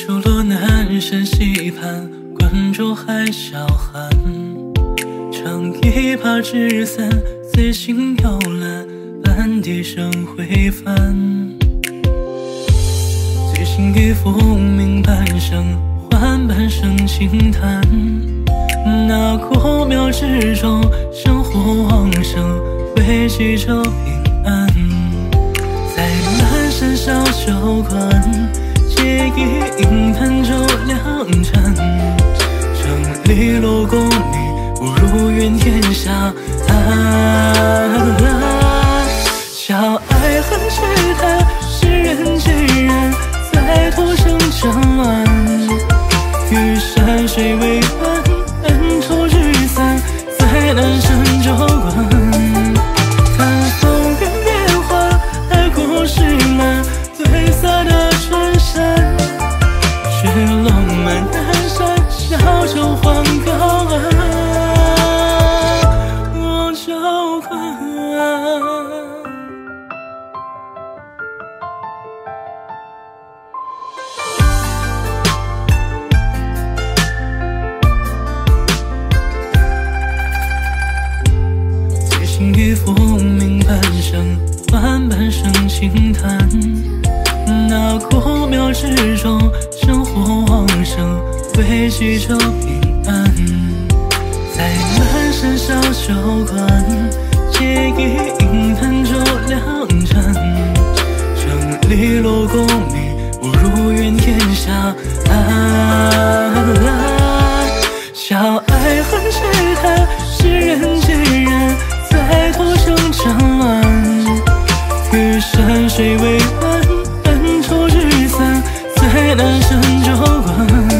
数落南山溪畔，关注海小寒。撑一把纸伞，随心摇篮，半笛声回帆。醉醒于风鸣半声，换半声轻叹。那古庙之中，生活旺盛，回祈求平安。在南山小酒馆，借一饮盘酒两盏。城里落功名，不如愿天下。小爱恨之谈，世人皆然，在途生争乱。与山水为伴，恩仇聚散，在南山酒馆。看风云变幻，爱故事满，对洒的春山。雪落满南山，小酒欢高岸，望酒馆。于风鸣半声，换半声轻叹。那古庙之中，生活旺盛，回祈求平安。在南山小酒馆，借一饮盘酒两盏。城里落功名，不如愿天下。小爱恨之谈，世人皆然，在途生争乱。与山水为伴，恩仇聚散，在南山酒馆。